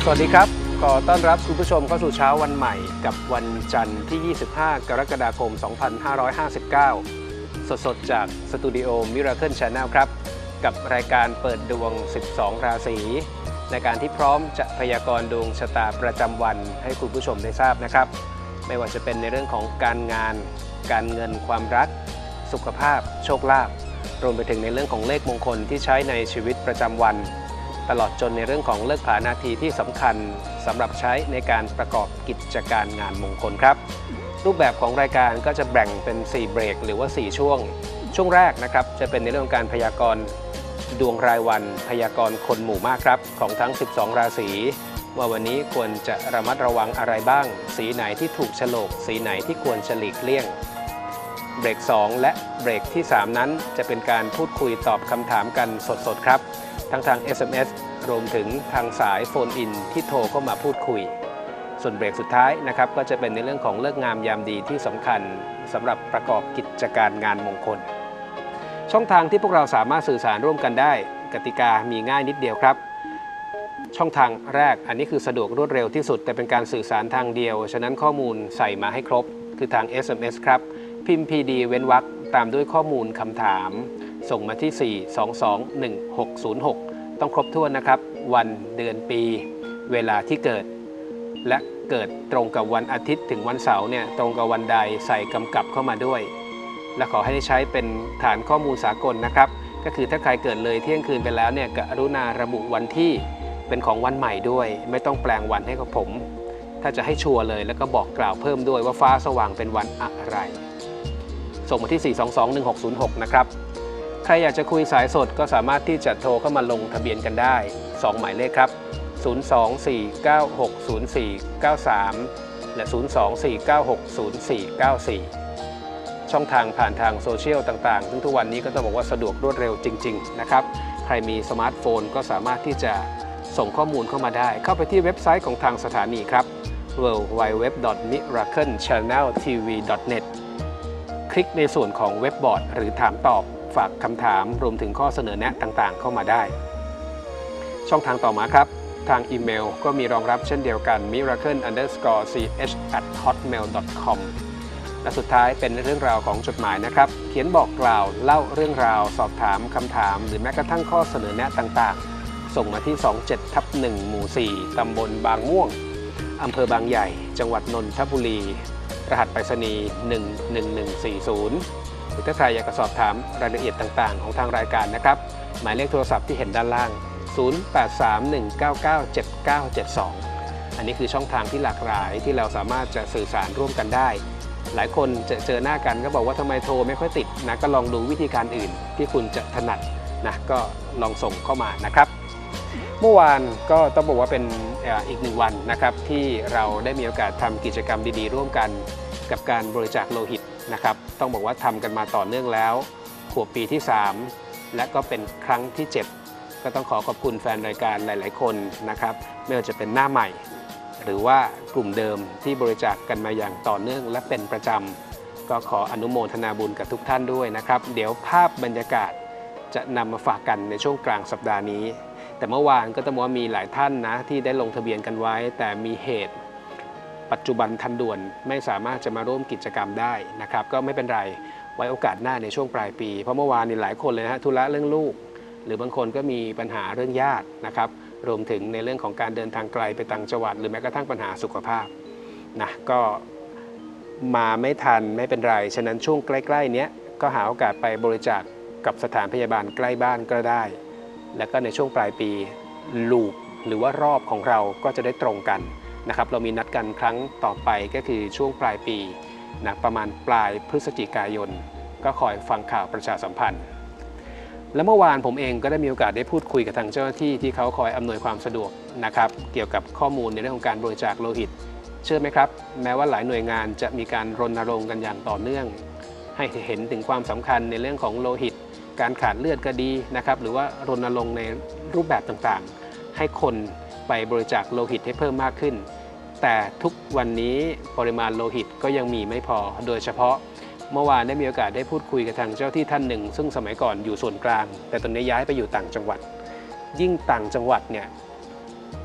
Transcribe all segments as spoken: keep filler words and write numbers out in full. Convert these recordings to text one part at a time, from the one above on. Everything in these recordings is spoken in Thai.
สวัสดีครับขอต้อนรับคุณผู้ชมเข้าสู่เช้าวันใหม่กับวันจันทร์ที่ยี่สิบห้ากรกฎาคมสองพันห้าร้อยห้าสิบเก้าสดๆจากสตูดิโอ Miracle Channel ครับกับรายการเปิดดวงสิบสองราศีในการที่พร้อมจะพยากรณ์ดวงชะตาประจำวันให้คุณผู้ชมได้ทราบนะครับไม่ว่าจะเป็นในเรื่องของการงานการเงินความรักสุขภาพโชคลาภรวมไปถึงในเรื่องของเลขมงคลที่ใช้ในชีวิตประจำวันตลอดจนในเรื่องของเลิกผานาทีที่สำคัญสำหรับใช้ในการประกอบกิจการงานมงคลครับรูปแบบของรายการก็จะแบ่งเป็นสี่เบรกหรือว่าสี่ช่วงช่วงแรกนะครับจะเป็นในเรื่องของการพยากรณ์ดวงรายวันพยากรณ์คนหมู่มากครับของทั้งสิบสองราศีว่าวันนี้ควรจะระมัดระวังอะไรบ้างสีไหนที่ถูกโฉลกสีไหนที่ควรจะหลีกเลี่ยงเบรกสองและเบรกที่สามนั้นจะเป็นการพูดคุยตอบคำถามกันสดๆครับทั้งทาง เอส เอ็ม เอส รวมถึงทางสายโฟนอินที่โทรเข้ามาพูดคุยส่วนเบรกสุดท้ายนะครับก็จะเป็นในเรื่องของเลิกงามยามดีที่สำคัญสำหรับประกอบกิจการงานมงคลช่องทางที่พวกเราสามารถสื่อสารร่วมกันได้กติกามีง่ายนิดเดียวครับช่องทางแรกอันนี้คือสะดวกรวดเร็วที่สุดแต่เป็นการสื่อสารทางเดียวฉะนั้นข้อมูลใส่มาให้ครบคือทาง เอส เอ็ม เอส ครับพิมพ์ พี ดี เว้นวรรคตามด้วยข้อมูลคำถามส่งมาที่สี่ สอง สอง หนึ่ง หก ศูนย์ หกต้องครบถ้วนนะครับวันเดือนปีเวลาที่เกิดและเกิดตรงกับวันอาทิตย์ถึงวันเสาร์เนี่ยตรงกับวันใดใส่กำกับเข้ามาด้วยและขอให้ได้ใช้เป็นฐานข้อมูลสากลนะครับก็คือถ้าใครเกิดเลยเที่ยงคืนไปแล้วเนี่ยกรุณาระบุวันที่เป็นของวันใหม่ด้วยไม่ต้องแปลงวันให้กับผมถ้าจะให้ชัวร์เลยแล้วก็บอกกล่าวเพิ่มด้วยว่าฟ้าสว่างเป็นวันอะไรส่งมาที่สี่ สอง สอง หนึ่ง หก ศูนย์ หกนะครับใครอยากจะคุยสายสดก็สามารถที่จะโทรเข้ามาลงทะเบียนกันได้สองหมายเลขครับศูนย์ สอง สี่ เก้า หก ศูนย์ สี่ เก้า สามและศูนย์ สอง สี่ เก้า หก ศูนย์ สี่ เก้า สี่ช่องทางผ่านทางโซเชียลต่างๆซึ่งทุกวันนี้ก็ต้องบอกว่าสะดวกรวดเร็วจริงๆนะครับใครมีสมาร์ทโฟนก็สามารถที่จะส่งข้อมูลเข้ามาได้เข้าไปที่เว็บไซต์ของทางสถานีครับ ดับเบิลยู ดับเบิลยู ดับเบิลยู ดอท มิราเคิล แชนแนล ที วี ดอท เน็ต คลิกในส่วนของเว็บบอร์ดหรือถามตอบฝากคำถามรวมถึงข้อเสนอแนะต่างๆเข้ามาได้ช่องทางต่อมาครับทางอีเมลก็มีรองรับเช่นเดียวกัน มิราเคิล อันเดอร์สกอร์ ซี เอช แอท ฮอตเมล ดอท คอม และสุดท้ายเป็นเรื่องราวของจดหมายนะครับเขียนบอกกล่าวเล่าเรื่องราวสอบถามคำถามหรือแม้กระทั่งข้อเสนอแนะต่างๆส่งมาที่ สองเจ็ดทับหนึ่ง หมู่ สี่ ตำบลบางม่วงอำเภอบางใหญ่จังหวัดนนทบุรีรหัสไปรษณีย์หนึ่ง หนึ่ง หนึ่ง สี่ ศูนย์หรือถ้าใครอยากจะสอบถามรายละเอียดต่างๆของทางรายการนะครับหมายเลขโทรศัพท์ที่เห็นด้านล่างศูนย์ แปด สาม หนึ่ง เก้า เก้า เจ็ด เก้า เจ็ด สองอันนี้คือช่องทางที่หลากหลายที่เราสามารถจะสื่อสารร่วมกันได้หลายคนจะเจอหน้ากันก็บอกว่าทำไมโทรไม่ค่อยติดนะก็ลองดูวิธีการอื่นที่คุณจะถนัดนะก็ลองส่งเข้ามานะครับเมื่อวานก็ต้องบอกว่าเป็นอีกหนึ่งวันนะครับที่เราได้มีโอกาสทำกิจกรรมดีๆร่วมกันกับการบริจาคโลหิตนะครับต้องบอกว่าทำกันมาต่อเนื่องแล้วขวบปีที่สามและก็เป็นครั้งที่เจ็ดก็ต้องขอขอบคุณแฟนรายการหลายๆคนนะครับไม่ว่าจะเป็นหน้าใหม่หรือว่ากลุ่มเดิมที่บริจาคกันมาอย่างต่อเนื่องและเป็นประจำก็ขออนุโมทนาบุญกับทุกท่านด้วยนะครับเดี๋ยวภาพบรรยากาศจะนำมาฝากกันในช่วงกลางสัปดาห์นี้แต่เมื่อวานก็ต้องบอกว่ามีหลายท่านนะที่ได้ลงทะเบียนกันไว้แต่มีเหตุปัจจุบันทันด่วนไม่สามารถจะมาร่วมกิจกรรมได้นะครับก็ไม่เป็นไรไว้โอกาสหน้าในช่วงปลายปีเพราะเมื่อวานนี่หลายคนเลยนะฮะธุระเรื่องลูกหรือบางคนก็มีปัญหาเรื่องญาตินะครับรวมถึงในเรื่องของการเดินทางไกลไปต่างจังหวัดหรือแม้กระทั่งปัญหาสุขภาพนะก็มาไม่ทันไม่เป็นไรฉะนั้นช่วงใกล้ๆนี้ก็หาโอกาสไปบริจาคกับสถานพยาบาลใกล้บ้านก็ได้แล้วก็ในช่วงปลายปีลูปหรือว่ารอบของเราก็จะได้ตรงกันนะครับเรามีนัดกันครั้งต่อไปก็คือช่วงปลายปีนะประมาณปลายพฤศจิกายนก็คอยฟังข่าวประชาสัมพันธ์และเมื่อวานผมเองก็ได้มีโอกาสได้พูดคุยกับทางเจ้าหน้าที่ที่เขาคอยอำนวยความสะดวกนะครับเกี่ยวกับข้อมูลในเรื่องของการบริจาคโลหิตเชื่อไหมครับแม้ว่าหลายหน่วยงานจะมีการรณรงค์กันอย่างต่อเนื่องให้เห็นถึงความสำคัญในเรื่องของโลหิตการขาดเลือดก็ดีนะครับหรือว่ารณรงค์ในรูปแบบต่างๆให้คนไปบริจาคโลหิตให้เพิ่มมากขึ้นแต่ทุกวันนี้ปริมาณโลหิตก็ยังมีไม่พอโดยเฉพาะเมื่อวานได้มีโอกาสได้พูดคุยกับทางเจ้าที่ท่านหนึ่งซึ่งสมัยก่อนอยู่ส่วนกลางแต่ตอนนี้ย้ายไปอยู่ต่างจังหวัดยิ่งต่างจังหวัดเนี่ยค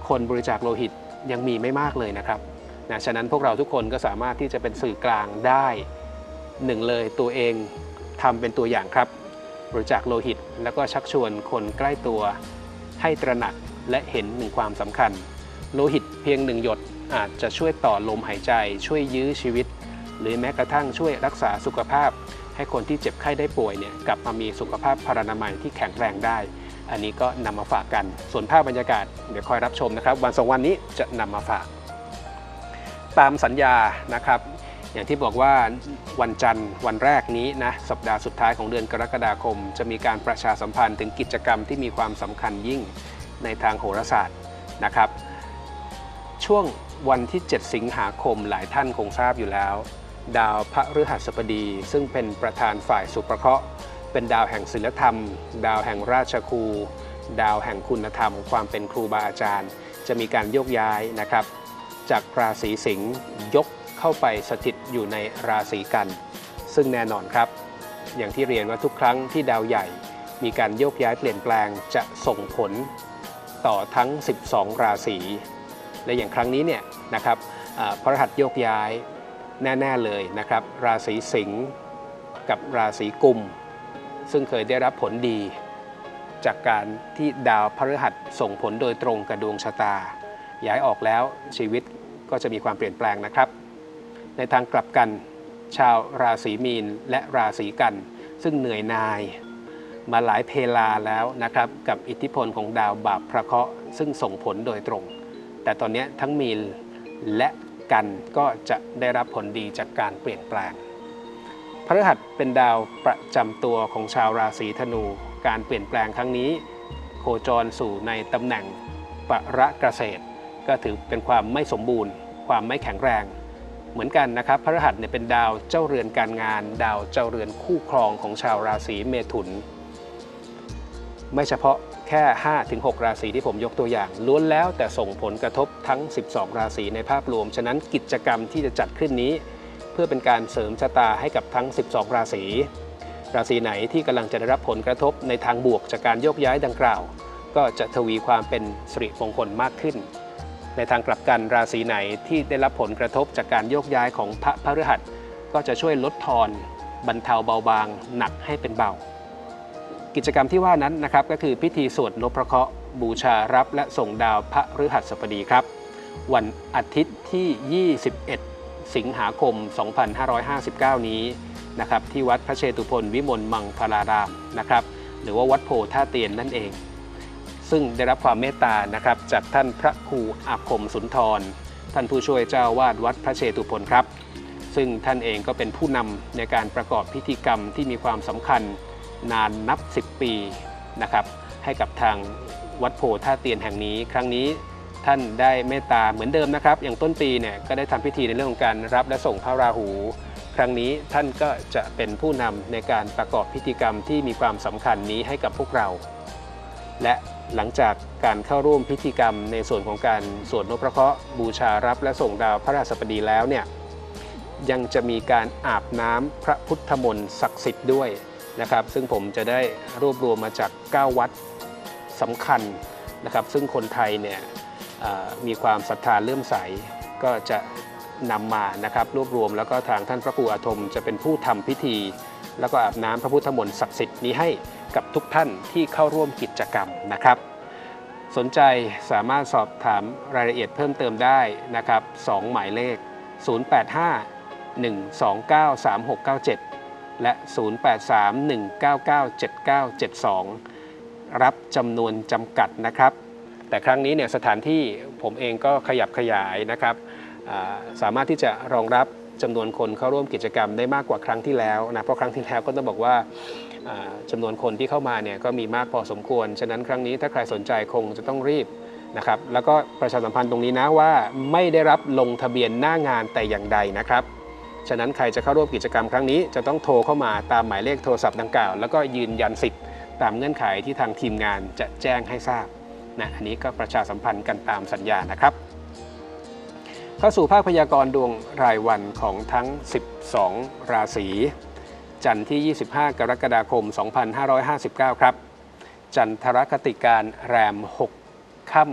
คนบริจาคโลหิตยังมีไม่มากเลยนะครับนะฉะนั้นพวกเราทุกคนก็สามารถที่จะเป็นสื่อกลางได้หนึ่งเลยตัวเองทำเป็นตัวอย่างครับบริจาคโลหิตแล้วก็ชักชวนคนใกล้ตัวให้ตระหนักและเห็นถึงความสำคัญโลหิตเพียงหนึ่งหยดอาจจะช่วยต่อลมหายใจช่วยยื้อชีวิตหรือแม้กระทั่งช่วยรักษาสุขภาพให้คนที่เจ็บไข้ได้ป่วยเนี่ยกลับมามีสุขภาพพรรณนามัยที่แข็งแรงได้อันนี้ก็นำมาฝากกันส่วนภาพบรรยากาศเดี๋ยวคอยรับชมนะครับวันสองวันนี้จะนำมาฝากตามสัญญานะครับอย่างที่บอกว่าวันจันทร์วันแรกนี้นะสัปดาห์สุดท้ายของเดือนกรกฎาคมจะมีการประชาสัมพันธ์ถึงกิจกรรมที่มีความสำคัญยิ่งในทางโหราศาสตร์นะครับช่วงวันที่เจ็ดสิงหาคมหลายท่านคงทราบอยู่แล้วดาวพฤหัสบดีซึ่งเป็นประธานฝ่ายสุภเคราะห์เป็นดาวแห่งศีลธรรมดาวแห่งราชครูดาวแห่งคุณธรรมความเป็นครูบาอาจารย์จะมีการโยกย้ายนะครับจากราศีสิงห์ยกเข้าไปสถิตอยู่ในราศีกันซึ่งแน่นอนครับอย่างที่เรียนว่าทุกครั้งที่ดาวใหญ่มีการโยกย้ายเปลี่ยนแปลงจะส่งผลต่อทั้งสิบสองราศีและอย่างครั้งนี้เนี่ยนะครับพฤหัสโยกย้ายแน่ๆเลยนะครับราศีสิงห์กับราศีกุมซึ่งเคยได้รับผลดีจากการที่ดาวพฤหัสส่งผลโดยตรงกับดวงชะตาย้ายออกแล้วชีวิตก็จะมีความเปลี่ยนแปลงนะครับในทางกลับกันชาวราศีมีนและราศีกันซึ่งเหนื่อยหน่ายมาหลายเพลาแล้วนะครับกับอิทธิพลของดาวบาปพระเคราะห์ซึ่งส่งผลโดยตรงแต่ตอนนี้ทั้งมีนและกันก็จะได้รับผลดีจากการเปลี่ยนแปลงพฤหัสเป็นดาวประจำตัวของชาวราศีธนูการเปลี่ยนแปลงครั้งนี้โคจรสู่ในตำแหน่งปรเกษตรก็ถือเป็นความไม่สมบูรณ์ความไม่แข็งแรงเหมือนกันนะครับพฤหัสเนี่ยเป็นดาวเจ้าเรือนการงานดาวเจ้าเรือนคู่ครองของชาวราศีเมถุนไม่เฉพาะแค่ ห้าถึงหก ราศีที่ผมยกตัวอย่างล้วนแล้วแต่ส่งผลกระทบทั้งสิบสองราศีในภาพรวมฉะนั้นกิจกรรมที่จะจัดขึ้นนี้เพื่อเป็นการเสริมชะตาให้กับทั้งสิบสองราศีราศีไหนที่กำลังจะได้รับผลกระทบในทางบวกจากการโยกย้ายดังกล่าวก็จะทวีความเป็นสิริมงคลมากขึ้นในทางกลับกันราศีไหนที่ได้รับผลกระทบจากการโยกย้ายของพระพฤหัสก็จะช่วยลดทอนบรรเทาเบาบางหนักให้เป็นเบากิจกรรมที่ว่านั้นนะครับก็คือพิธีสวดนพเคราะห์บูชารับและส่งดาวพฤหัสบดีครับวันอาทิตย์ที่ยี่สิบเอ็ดสิงหาคมสองพันห้าร้อยห้าสิบเก้านี้นะครับที่วัดพระเชตุพนวิมลมังคลารามนะครับหรือว่าวัดโพท่าเตียนนั่นเองซึ่งได้รับความเมตตานะครับจากท่านพระครูอาคมสุนทรท่านผู้ช่วยเจ้าวาดวัดพระเชตุพนครับซึ่งท่านเองก็เป็นผู้นำในการประกอบพิธีกรรมที่มีความสำคัญนานนับสิบปีนะครับให้กับทางวัดโพท่าเตียนแห่งนี้ครั้งนี้ท่านได้เมตตาเหมือนเดิมนะครับอย่างต้นปีเนี่ยก็ได้ทำพิธีในเรื่องของการรับและส่งพระราหูครั้งนี้ท่านก็จะเป็นผู้นำในการประกอบพิธีกรรมที่มีความสำคัญนี้ให้กับพวกเราและหลังจากการเข้าร่วมพิธีกรรมในส่วนของการสวดนพเคราะห์บูชารับและส่งดาวพระราชบดีแล้วเนี่ยยังจะมีการอาบน้ำพระพุทธมนต์ศักดิ์สิทธิ์ด้วยนะครับซึ่งผมจะได้รวบรวมมาจากเก้าวัดสำคัญนะครับซึ่งคนไทยเนี่ยมีความศรัทธาเลื่อมใสก็จะนำมานะครับรวบรวมแล้วก็ทางท่านพระครูอาทมจะเป็นผู้ทำพิธีแล้วก็อาบน้ำพระพุทธมนต์ศักดิ์สิทธิ์นี้ให้กับทุกท่านที่เข้าร่วมกิจกรรมนะครับสนใจสามารถสอบถามรายละเอียดเพิ่มเติมได้นะครับสองหมายเลขศูนย์ แปด ห้า หนึ่ง สอง เก้า สาม หก เก้า เจ็ดและศูนย์ แปด สาม หนึ่ง เก้า เก้า เจ็ด เก้า เจ็ด สองรับจำนวนจำกัดนะครับแต่ครั้งนี้เนี่ยสถานที่ผมเองก็ขยับขยายนะครับสามารถที่จะรองรับจำนวนคนเข้าร่วมกิจกรรมได้มากกว่าครั้งที่แล้วนะเพราะครั้งที่แล้วก็ต้องบอกว่าจำนวนคนที่เข้ามาเนี่ยก็มีมากพอสมควรฉะนั้นครั้งนี้ถ้าใครสนใจคงจะต้องรีบนะครับแล้วก็ประชาสัมพันธ์ตรงนี้นะว่าไม่ได้รับลงทะเบียนหน้างานแต่อย่างใดนะครับฉะนั้นใครจะเข้าร่วมกิจกรรมครั้งนี้จะต้องโทรเข้ามาตามหมายเลขโทรศัพท์ดังกล่าวแล้วก็ยืนยันสิทธิ์ตามเงื่อนไขที่ทางทีมงานจะแจ้งให้ทราบนะอันนี้ก็ประชาสัมพันธ์กันตามสัญญานะครับเข้าสู่ภาคพยากรณ์ดวงรายวันของทั้งสิบสองราศีจันทร์ที่ยี่สิบห้ากรกฎาคมสองพันห้าร้อยห้าสิบเก้าครับจันทรคติการแรมหกค่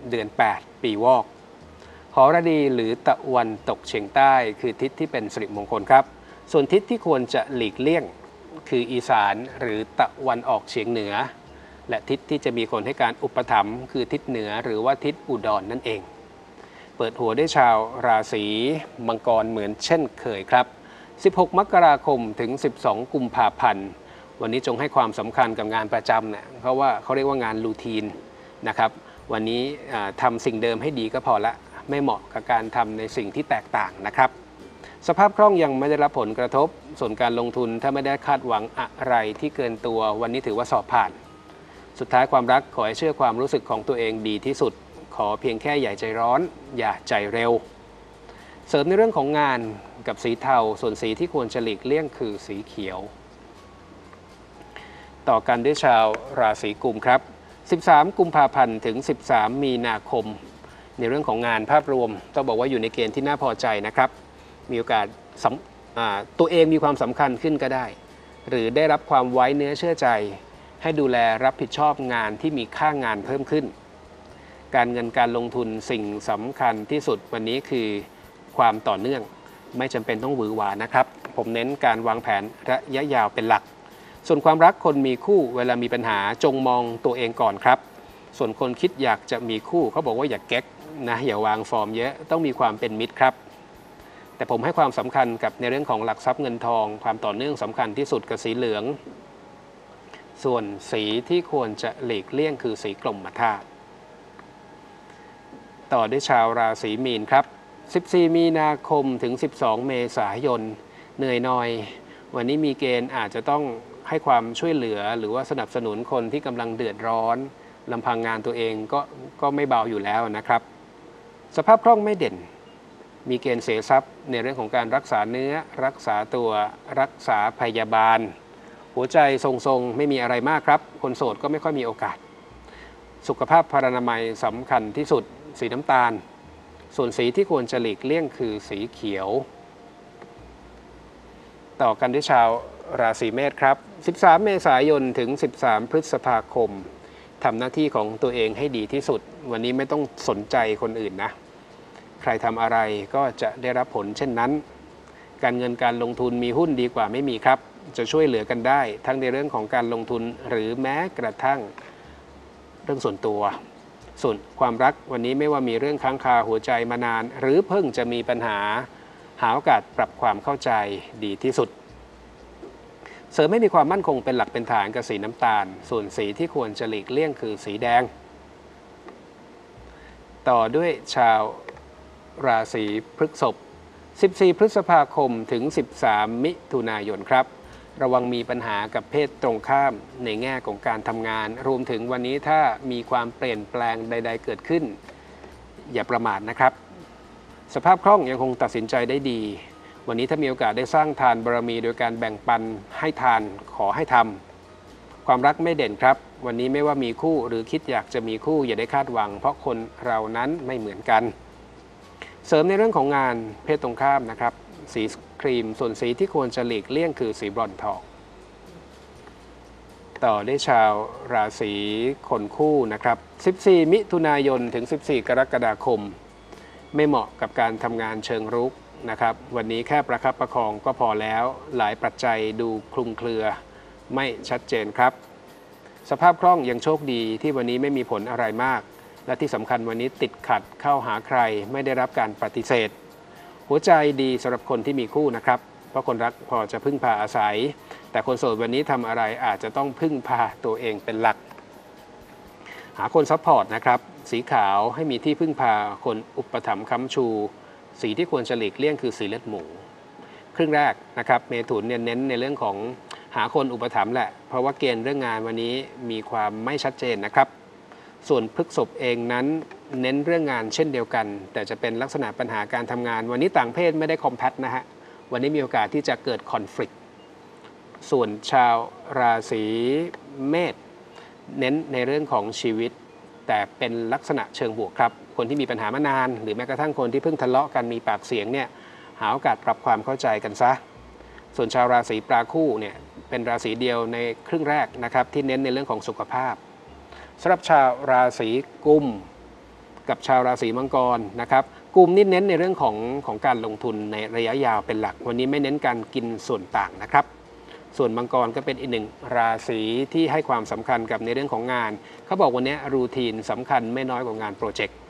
เดือนแปดปีวอกหรดีหรือตะวันตกเฉียงใต้คือทิศที่เป็นสิริมงคลครับส่วนทิศที่ควรจะหลีกเลี่ยงคืออีสานหรือตะวันออกเฉียงเหนือและทิศที่จะมีคนให้การอุปถัมภ์คือทิศเหนือหรือว่าทิศอุดร นั่นเองเปิดหัวด้วยชาวราศีมังกรเหมือนเช่นเคยครับสิบหกมกราคมถึงสิบสองกุมภาพันธ์วันนี้จงให้ความสำคัญกับงานประจำเนี่ยเพราะว่าเขาเรียกว่างานรูทีนนะครับวันนี้ทำสิ่งเดิมให้ดีก็พอละไม่เหมาะกับการทำในสิ่งที่แตกต่างนะครับสภาพคล่องยังไม่ได้รับผลกระทบส่วนการลงทุนถ้าไม่ได้คาดหวังอะไรที่เกินตัววันนี้ถือว่าสอบผ่านสุดท้ายความรักขอให้เชื่อความรู้สึกของตัวเองดีที่สุดขอเพียงแค่อย่าใจร้อนอย่าใจเร็วเสริมในเรื่องของงานกับสีเทาส่วนสีที่ควรจะหลีกเลี่ยงคือสีเขียวต่อกันด้วยชาวราศีกุมครับสิบสามกุมภาพันธ์ถึงสิบสามมีนาคมในเรื่องของงานภาพรวมต้องบอกว่าอยู่ในเกณฑ์ที่น่าพอใจนะครับมีโอกาสตัวเองมีความสำคัญขึ้นก็ได้หรือได้รับความไว้เนื้อเชื่อใจให้ดูแลรับผิดชอบงานที่มีค่างานเพิ่มขึ้นการเงินการลงทุนสิ่งสำคัญที่สุดวันนี้คือความต่อเนื่องไม่จำเป็นต้องหวือหวานะครับผมเน้นการวางแผนระยะยาวเป็นหลักส่วนความรักคนมีคู่เวลามีปัญหาจงมองตัวเองก่อนครับส่วนคนคิดอยากจะมีคู่เขาบอกว่าอย่าเก๊กนะอย่าวางฟอร์มเยอะต้องมีความเป็นมิตรครับแต่ผมให้ความสำคัญกับในเรื่องของหลักทรัพย์เงินทองความต่อเนื่องสำคัญที่สุดกับสีเหลืองส่วนสีที่ควรจะหลีกเลี่ยงคือสีกรมธาตุต่อด้วยชาวราศีมีนครับสิบสี่มีนาคมถึงสิบสองเมษายนเหนื่อยหน่อยวันนี้มีเกณฑ์อาจจะต้องให้ความช่วยเหลือหรือว่าสนับสนุนคนที่กำลังเดือดร้อนลำพังงานตัวเองก็ก็ไม่เบาอยู่แล้วนะครับสภาพคล่องไม่เด่นมีเกณฑ์เสียทรัพย์ในเรื่องของการรักษาเนื้อรักษาตัวรักษาพยาบาลหัวใจทรงๆไม่มีอะไรมากครับคนโสดก็ไม่ค่อยมีโอกาสสุขภาพพรรณนามัยสำคัญที่สุดสีน้ำตาลส่วนสีที่ควรจะหลีกเลี่ยงคือสีเขียวต่อกันด้วยชาวราศีเมษครับสิบสามเมษายนถึงสิบสามพฤษภาคมทำหน้าที่ของตัวเองให้ดีที่สุดวันนี้ไม่ต้องสนใจคนอื่นนะใครทำอะไรก็จะได้รับผลเช่นนั้นการเงินการลงทุนมีหุ้นดีกว่าไม่มีครับจะช่วยเหลือกันได้ทั้งในเรื่องของการลงทุนหรือแม้กระทั่งเรื่องส่วนตัวส่วนความรักวันนี้ไม่ว่ามีเรื่องค้างคาหัวใจมานานหรือเพิ่งจะมีปัญหาหาโอกาสปรับความเข้าใจดีที่สุดเสริมไม่มีความมั่นคงเป็นหลักเป็นฐานกับสีน้ำตาลส่วนสีที่ควรจะหลีกเลี่ยงคือสีแดงต่อด้วยชาวราศีพฤษภสิบสี่พฤษภาคมถึงสิบสามมิถุนายนครับระวังมีปัญหากับเพศตรงข้ามในแง่ของการทำงานรวมถึงวันนี้ถ้ามีความเปลี่ยนแปลงใดๆเกิดขึ้นอย่าประมาทนะครับสภาพคล่องยังคงตัดสินใจได้ดีวันนี้ถ้ามีโอกาสได้สร้างทานบารมีโดยการแบ่งปันให้ทานขอให้ทำความรักไม่เด่นครับวันนี้ไม่ว่ามีคู่หรือคิดอยากจะมีคู่อย่าได้คาดหวังเพราะคนเรานั้นไม่เหมือนกันเสริมในเรื่องของงานเพศตรงข้ามนะครับสีครีมส่วนสีที่ควรจะหลีกเลี่ยงคือสีบรอนซ์ทองต่อได้ชาวราศีคนคู่นะครับสิบสี่มิถุนายนถึงสิบสี่กรกฎาคมไม่เหมาะกับการทำงานเชิงรุกนะครับวันนี้แค่ประคับประคองก็พอแล้วหลายปัจจัยดูคลุมเครือไม่ชัดเจนครับสภาพคล่องยังโชคดีที่วันนี้ไม่มีผลอะไรมากและที่สำคัญวันนี้ติดขัดเข้าหาใครไม่ได้รับการปฏิเสธหัวใจดีสำหรับคนที่มีคู่นะครับเพราะคนรักพอจะพึ่งพาอาศัยแต่คนโสดวันนี้ทำอะไรอาจจะต้องพึ่งพาตัวเองเป็นหลักหาคนซัพพอร์ตนะครับสีขาวให้มีที่พึ่งพาคนอุปถัมภ์ค้ำชูสีที่ควรจะหลีกเลี่ยงคือสีเลือดหมูครึ่งแรกนะครับเมถุนเน้นในเรื่องของหาคนอุปถัมภ์แหละเพราะว่าเกณฑ์เรื่องงานวันนี้มีความไม่ชัดเจนนะครับส่วนพฤษภเองนั้นเน้นเรื่องงานเช่นเดียวกันแต่จะเป็นลักษณะปัญหาการทำงานวันนี้ต่างเพศไม่ได้คอมแพตนะฮะวันนี้มีโอกาสที่จะเกิดคอนฟ lict ส่วนชาวราศีเมษเน้นในเรื่องของชีวิตแต่เป็นลักษณะเชิงบวกครับคนที่มีปัญหามานานหรือแม้กระทั่งคนที่เพิ่งทะเลาะกันมีปากเสียงเนี่ยหาโอกาสปรับความเข้าใจกันซะส่วนชาวราศีปลาคู่เนี่ยเป็นราศีเดียวในครึ่งแรกนะครับที่เน้นในเรื่องของสุขภาพสำหรับชาวราศีกุมกับชาวราศีมังกรนะครับกลุ่มนี้เน้นในเรื่องของของการลงทุนในระยะยาวเป็นหลักวันนี้ไม่เน้นการกินส่วนต่างนะครับส่วนมังกรก็เป็นอีกหนึ่งราศีที่ให้ความสำคัญกับในเรื่องของงานเขาบอกวันนี้รูทีนสำคัญไม่น้อยกว่างานโปรเจกต์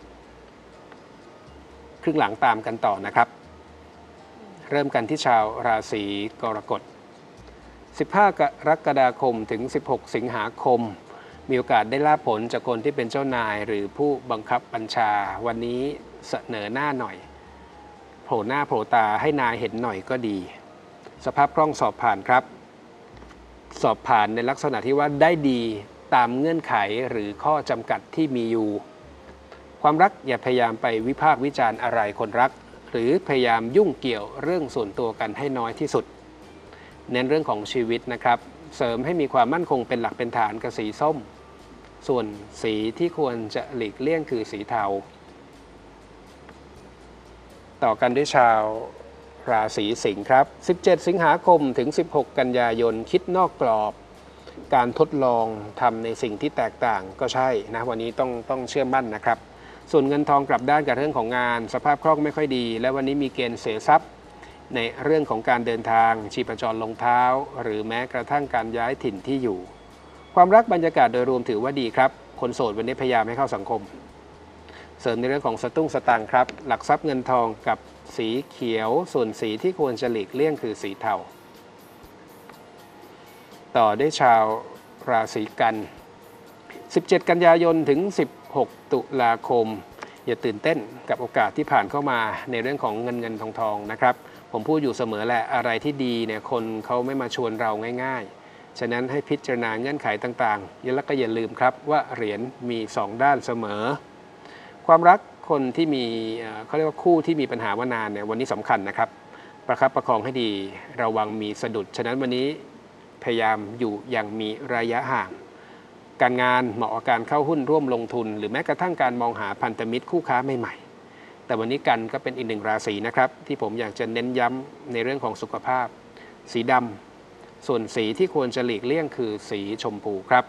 ครึ่งหลังตามกันต่อนะครับเริ่มกันที่ชาวราศีกรกฎสิบห้ากรกฎาคมถึงสิบหกสิงหาคมมีโอกาสได้ลาภผลจากคนที่เป็นเจ้านายหรือผู้บังคับบัญชาวันนี้เสนอหน้าหน่อยโผล่หน้าโผล่ตาให้นายเห็นหน่อยก็ดีสภาพคล่องสอบผ่านครับสอบผ่านในลักษณะที่ว่าได้ดีตามเงื่อนไขหรือข้อจำกัดที่มีอยู่ความรักอย่าพยายามไปวิพากษ์วิจารณ์อะไรคนรักหรือพยายามยุ่งเกี่ยวเรื่องส่วนตัวกันให้น้อยที่สุดเน้นเรื่องของชีวิตนะครับเสริมให้มีความมั่นคงเป็นหลักเป็นฐานกับสีส้มส่วนสีที่ควรจะหลีกเลี่ยงคือสีเทาต่อกันด้วยชาวราศีสิงห์ครับสิบเจ็ดสิงหาคมถึงสิบหกกันยายนคิดนอกกรอบการทดลองทำในสิ่งที่แตกต่างก็ใช่นะวันนี้ต้องต้องเชื่อมั่นนะครับส่วนเงินทองกลับด้านกับเรื่องของงานสภาพคล่องไม่ค่อยดีและวันนี้มีเกณฑ์เสียทรัพย์ในเรื่องของการเดินทางชีพจรลงเท้าหรือแม้กระทั่งการย้ายถิ่นที่อยู่ความรักบรรยากาศโดยรวมถือว่าดีครับคนโสดวันนี้พยายามให้เข้าสังคมเสริมในเรื่องของสตุ้งสตางค์ครับหลักทรัพย์เงินทองกับสีเขียวส่วนสีที่ควรจะหลีกเลี่ยงคือสีเทาต่อด้วยชาวราศีกันสิบเจ็ดกันยายนถึงสิบหกตุลาคมอย่าตื่นเต้นกับโอกาสที่ผ่านเข้ามาในเรื่องของเงินเงินทองทองนะครับผมพูดอยู่เสมอแหละอะไรที่ดีเนี่ยคนเขาไม่มาชวนเราง่ายๆฉะนั้นให้พิจารณาเงื่อนไขต่างๆแล้วก็อย่าลืมครับว่าเหรียญมีสองด้านเสมอความรักคนที่มีเขาเรียกว่าคู่ที่มีปัญหามานานเนี่ยวันนี้สำคัญนะครับประคับประคองให้ดีระวังมีสะดุดฉะนั้นวันนี้พยายามอยู่อย่างมีระยะห่างการงานเหมาะกับการเข้าหุ้นร่วมลงทุนหรือแม้กระทั่งการมองหาพันธมิตรคู่ค้าใหม่ๆแต่วันนี้กันก็เป็นอีกหนึ่งราศีนะครับที่ผมอยากจะเน้นย้ำในเรื่องของสุขภาพสีดำส่วนสีที่ควรจะหลีกเลี่ยงคือสีชมพูครับ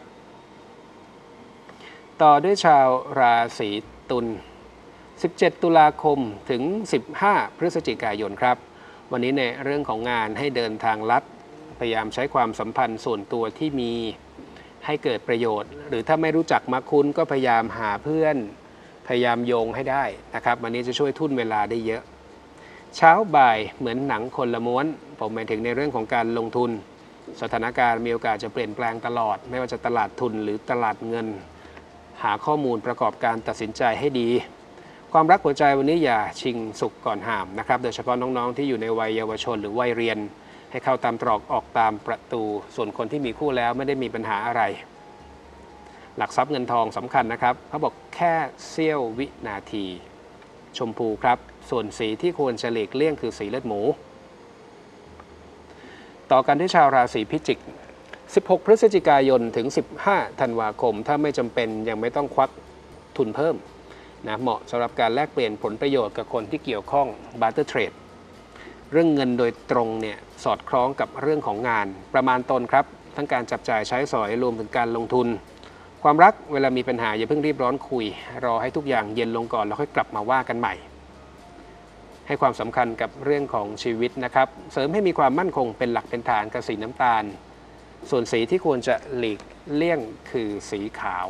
ต่อด้วยชาวราศีตุลสิบเจ็ดตุลาคมถึงสิบห้าพฤศจิกายนครับวันนี้ในเรื่องของงานให้เดินทางลัดพยายามใช้ความสัมพันธ์ส่วนตัวที่มีให้เกิดประโยชน์หรือถ้าไม่รู้จักมักคุ้นก็พยายามหาเพื่อนพยายามโยงให้ได้นะครับวันนี้จะช่วยทุ่นเวลาได้เยอะเช้าบ่ายเหมือนหนังคนละม้วนผมหมายถึงในเรื่องของการลงทุนสถานการณ์มีโอกาสจะเปลี่ยนแปลงตลอดไม่ว่าจะตลาดทุนหรือตลาดเงินหาข้อมูลประกอบการตัดสินใจให้ดีความรักหัวใจวันนี้อย่าชิงสุกก่อนห่ามนะครับโดยเฉพาะน้องๆที่อยู่ในวัยเยาวชนหรือวัยเรียนให้เข้าตามตรอกออกตามประตูส่วนคนที่มีคู่แล้วไม่ได้มีปัญหาอะไรหลักทรัพย์เงินทองสำคัญนะครับเขาบอกแค่เสี้ยววินาทีชมพูครับส่วนสีที่ควรจะหลีกเลี่ยงคือสีเลือดหมูต่อกันที่ชาวราศีพิจิกสิบหกพฤศจิกายนถึงสิบห้าธันวาคมถ้าไม่จำเป็นยังไม่ต้องควักทุนเพิ่มนะเหมาะสำหรับการแลกเปลี่ยนผลประโยชน์กับคนที่เกี่ยวข้อง barter trade เรื่องเงินโดยตรงเนี่ยสอดคล้องกับเรื่องของงานประมาณตนครับทั้งการจับจ่ายใช้สอยรวมถึงการลงทุนความรักเวลามีปัญหาอย่าเพิ่งรีบร้อนคุยรอให้ทุกอย่างเย็นลงก่อนแล้วค่อยกลับมาว่ากันใหม่ให้ความสำคัญกับเรื่องของชีวิตนะครับเสริมให้มีความมั่นคงเป็นหลักเป็นฐานกับสีน้ำตาลส่วนสีที่ควรจะหลีกเลี่ยงคือสีขาว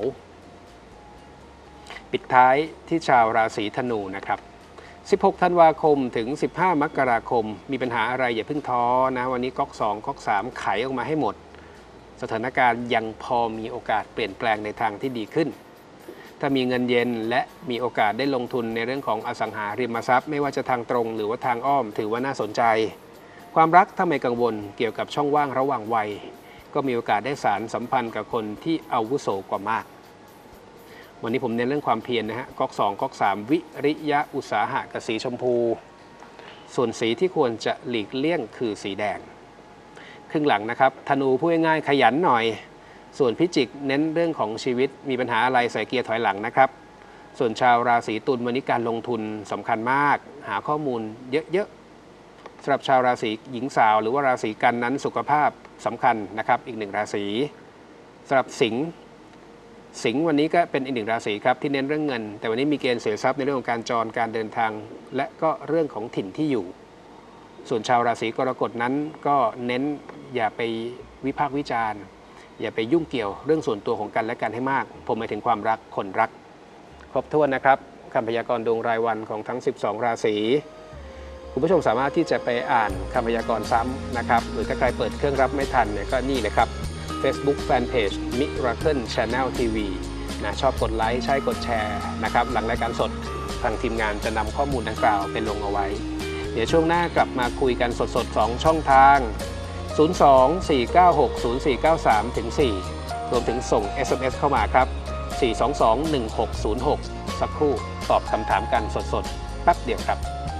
ปิดท้ายที่ชาวราศีธนูนะครับสิบหกธันวาคมถึงสิบห้ามกราคมมีปัญหาอะไรอย่าเพิ่งท้อนะวันนี้ก๊อกสองก๊อกสามไขออกมาให้หมดสถานการณ์ยังพอมีโอกาสเปลี่ยนแปลงในทางที่ดีขึ้นถ้ามีเงินเย็นและมีโอกาสได้ลงทุนในเรื่องของอสังหาริมทรัพย์ไม่ว่าจะทางตรงหรือว่าทางอ้อมถือว่าน่าสนใจความรักถ้าไม่กังวลเกี่ยวกับช่องว่างระหว่างวัยก็มีโอกาสได้สารสัมพันธ์กับคนที่อาวุโสกว่ามากวันนี้ผมเน้นเรื่องความเพียร นะฮะก๊อกสองก๊อกสามวิริยะอุตสาหะกับสีชมพูส่วนสีที่ควรจะหลีกเลี่ยงคือสีแดงครึ่งหลังนะครับธนูพูดง่ายๆขยันหน่อยส่วนพิจิกเน้นเรื่องของชีวิตมีปัญหาอะไรใส่เกียร์ถอยหลังนะครับส่วนชาวราศีตุลวันนี้การลงทุนสำคัญมากหาข้อมูลเยอะๆสำหรับชาวราศีหญิงสาวหรือว่าราศีกันนั้นสุขภาพสำคัญนะครับอีกหนึ่งราศีสำหรับสิงห์สิงห์วันนี้ก็เป็นอีกหนึ่งราศีครับที่เน้นเรื่องเงินแต่วันนี้มีเกณฑ์เสียทรัพย์ในเรื่องของการจรการเดินทางและก็เรื่องของถิ่นที่อยู่ส่วนชาวราศีกรกฎนั้นก็เน้นอย่าไปวิพากษ์วิจารณ์อย่าไปยุ่งเกี่ยวเรื่องส่วนตัวของกันและกันให้มากผมหมายถึงความรักคนรักครบถ้วนนะครับคำพยากรณ์ดวงรายวันของทั้งสิบสองราศีคุณผู้ชมสามารถที่จะไปอ่านคำพยากรณ์ซ้ำนะครับหรือถ้าใครเปิดเครื่องรับไม่ทันเนี่ยก็นี่เลยครับ Facebook Fanpage Miracle Channel ที วี นะชอบกดไลค์ใช่กดแชร์นะครับหลังรายการสดทางทีมงานจะนำข้อมูลดังกล่าวไปลงเอาไว้เดี๋ยวช่วงหน้ากลับมาคุยกันสดๆสองช่องทางศูนย์ สอง สี่ เก้า หก ศูนย์ สี่ เก้า สาม สี่ รวมถึงส่ง เอส เอ็ม เอส เข้ามาครับสี่ สอง สอง หนึ่ง หก ศูนย์ หกสักครู่ตอบคำถามกันสดๆแป๊บเดียวครับ